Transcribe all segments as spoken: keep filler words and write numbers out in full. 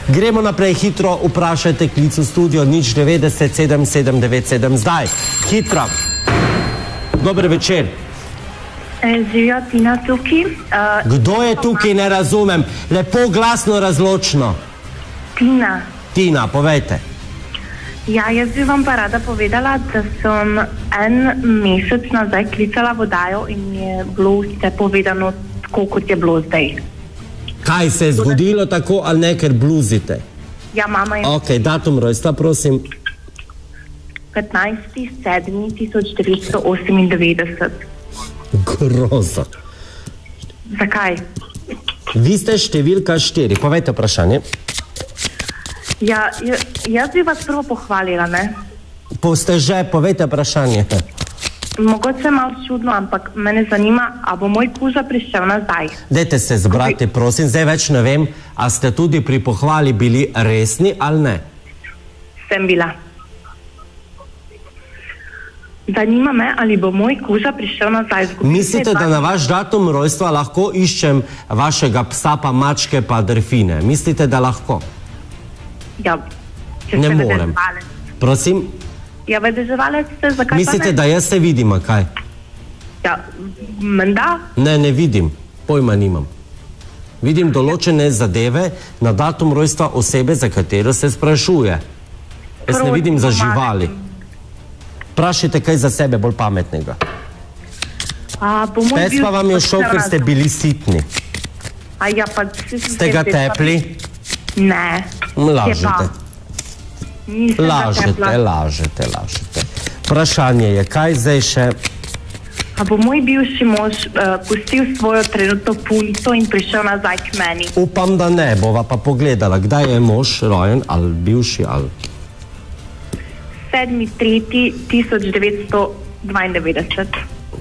Gremo naprej, hitro vprašajte klic v studio nič devetdeset sedem sedem devet sedem zdaj. Hitro. Dober večer. Živijo Tina tukaj. Kdo je tukaj, ne razumem. Lepo, glasno, razločno. Tina. Tina, povejte. Ja, jaz bi vam pa rada povedala, da sem en mesec nazaj klicala v oddajo in je bilo vse povedano tako, kot je bilo zdaj. Kaj se je zgodilo tako ali ne, ker bluzite? Ja, mama je... Ok, datum rojstva, prosim. petnajsti sedmi tisoč devetsto osemindevetdeset. Groza. Zakaj? Vi ste številka štiri, povejte vprašanje. Ja, jaz bi vas prvo pohvalila, ne? Ste že, povejte vprašanje. Mogoče malo čudno, ampak mene zanima, a bo moj kuža prišel nazaj. Dajte se zbrati, prosim, zdaj več ne vem, a ste tudi pri pohvali bili resni ali ne? Sem bila. Zanima me, ali bo moj kuža prišel nazaj. Mislite, da na vaš datum rojstva lahko iščem vašega psa, pa mačke, pa delfine? Mislite, da lahko? Ja, če ne ste morem. Prosim? Ja, vedeževalec ste, zakaj Mislite, pa ne? da jaz se vidim, a kaj? Ja, menda? Ne, ne vidim. Pojma nimam. Vidim določene zadeve na datum rojstva osebe, za katero se sprašuje. Jaz ne vidim za živali. Prašite kaj za sebe bolj pametnega. Pes pa vam je šel, ker ste bili sitni. A ja, pa... Ste ga tepli? Ne. Lažete. Lažete, lažete, lažete. Vprašanje je, kaj zdaj še? A bo moj bivši mož pustil svojo trenutno punco in prišel nazaj k meni? Upam, da ne, bova pa pogledala, kdaj je mož rojen, ali bivši, ali... sedmi tretji tisoč devetsto dvaindevetdeset.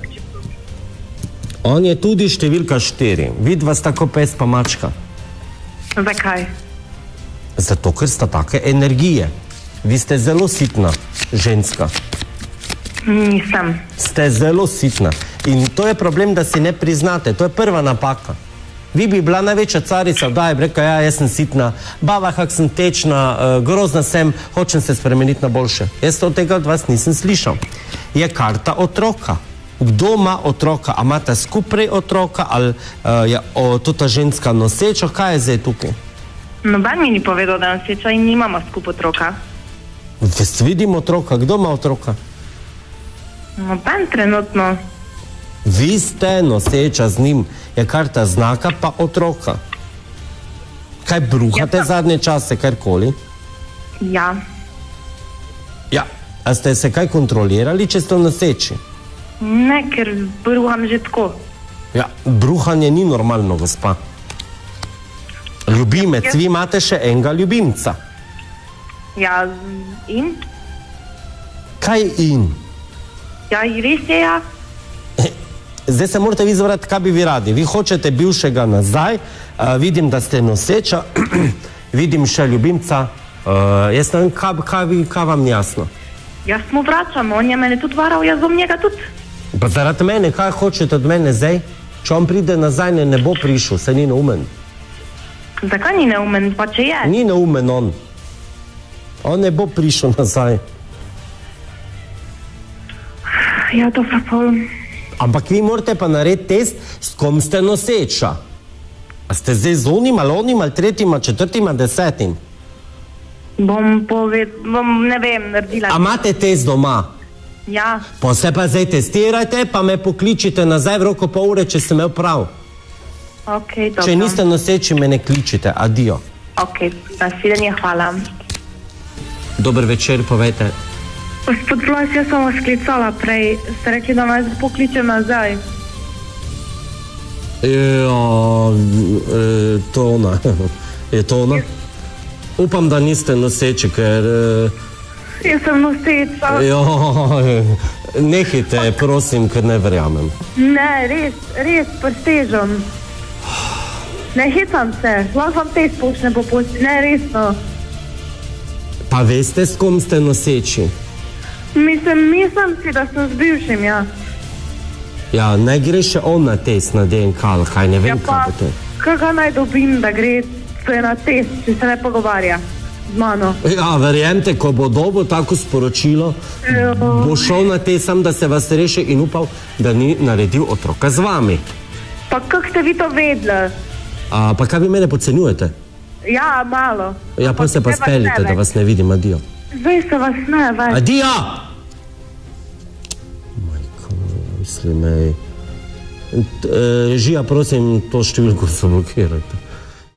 On je tudi številka štiri. Vidva sta tako pes pa mačka. Zakaj? Zato, ker sta take energije. Vi ste zelo sitna ženska. Nisem. Ste zelo sitna. In to je problem, da si ne priznate. To je prva napaka. Vi bi bila največja carica, da je rekla, ja, jaz sem sitna, bava, kak sem tečna, grozna sem, hočem se spremeniti na boljše. Jaz od tega od vas nisem slišal. Je karta otroka. Kdo ima otroka? A imate skupaj otroka ali je ta ženska noseča? Kaj je zdaj tukaj? Noben mi ni povedal, da je noseča in nimamo skupaj otroka. Ves vidim otroka. Kdo ima otroka? Noben trenutno. Vi ste noseča z njim. Je karta znaka pa otroka. Kaj bruhate zadnje čase, karkoli? Ja. Ja. A ste se kaj kontrolirali, če ste noseči? Ne, ker bruham že tako. Ja, bruhanje ni normalno, gospa. Ljubimec, vi imate še enega ljubimca. Ja, in? Kaj in? Ja, res je, ja. Zdaj se morate vi zvrati, kaj bi vi radi. Vi hočete bivšega nazaj, vidim, da ste noseča, vidim še ljubimca. Jaz ne vem, kaj vam jasno? Jaz mu vračam, on je mene tudi varal, jaz bom njega tudi. Pa zaradi mene, kaj hočete od mene zdaj? Če on pride nazaj, ne bo prišel, se ni neumen. Zakaj ni neumen, pa če je? Ni neumen on. On ne bo prišel nazaj. Ja, dobro, pol. Ampak vi morate pa narediti test, s kom ste noseča. A ste zdaj z onim, ali onim, ali tretjim, ali četrtim, ali desetim? Bom poved, bom, ne vem, naredila. A imate test doma? Ja. Pa se pa zdaj testirajte, pa me pokličite nazaj v roko pol ure, če sem imel prav. Ok, dobro. Če niste noseči, me ne kličite. Adijo. Ok, nasvidenje, hvala. Dober večer, povejte. Gospod Vlas, jaz sem vas klicala prej. Ste rekli, da nas pokličem nazaj. Ja, to ona. Je to ona? Upam, da niste noseči, ker... Jaz sem noseča. Ja, nehajte, prosim, ker ne verjamem. Ne, res, res, prstežem. Ne hitam se, lahko vam te spočne popusti, ne, resno. Pa veste, s kom ste noseči? Mislim, mislim si, da sem z bivšim, ja. Ja, ne gre še on na test na D N K, ali kaj, ne vem, ja, pa, kaj bo to. Kaj ga naj dobim, da gre To je na test, če se ne pogovarja z mano. Ja, verjemte, ko bo dobil tako sporočilo, bo šel na te sam, da se vas reši in upal, da ni naredil otroka z vami. Pa kako ste vi to vedeli? A, pa kaj vi mene podcenjujete? Ja, malo. Ja, pa se pa speljite, da vas ne vidim, adijo. Zdaj se vas ne več. Adijo! Majko, mislim, ej. Žija, prosim, to številko zablokirajte.